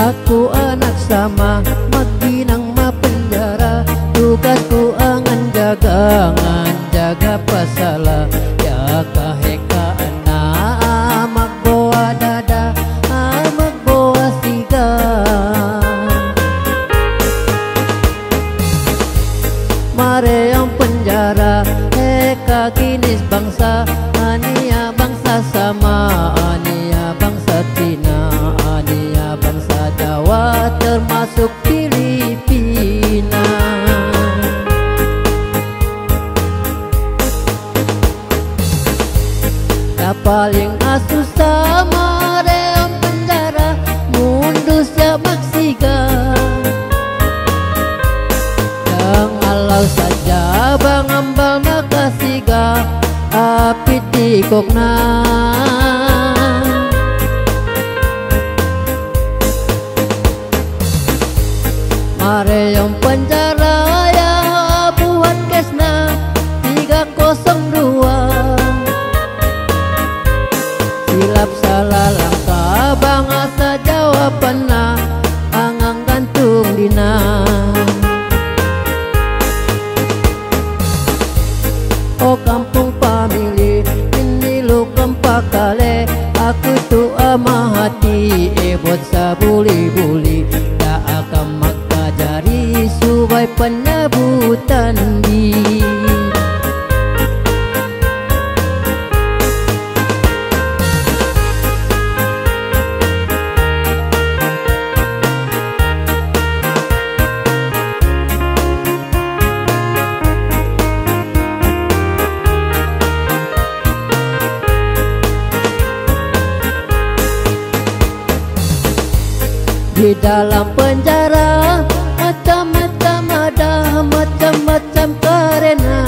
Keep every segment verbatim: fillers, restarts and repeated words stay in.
Aku anak sama, maginang mapenjara. Tugasku angan jaga, angan jaga pasala. Ya kaheka anak, magbawa dada, magbawa siga. Mare yang penjara, heka kinis bangsa. Ania bangsa sama, ania bangsa Cina, ania bangsa Jawa, termasuk Filipina. Ya paling asus sama reon penjara, mundus ya maksiga. Janganlau saja bang ambal makasiga, api tikokna. Mare yang penjara ya buat kesna tiga kosong dua. Silap salah langkah bangsa Jawa pernah angang gantung dina. Oh kampung pamili ini lu kempak kale, aku tu amah hati ebot sabuli-buli. Tak akan makajari subai penyebutan di. Di dalam penjara macam-macam ada, macam-macam karena.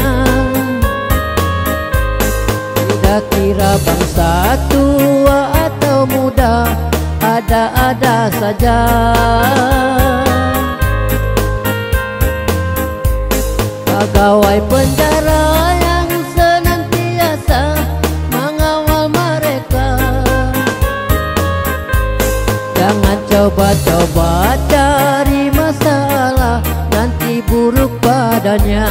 Tidak kira bangsa tua atau muda, ada-ada saja. Pegawai penjara yang senantiasa mengawal mereka. Jangan coba-coba cari masalah, nanti buruk badannya.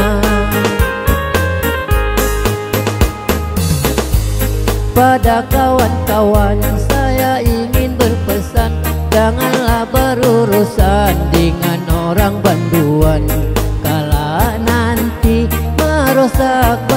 Pada kawan-kawan saya ingin berpesan, janganlah berurusan dengan orang banduan, kala nanti merosak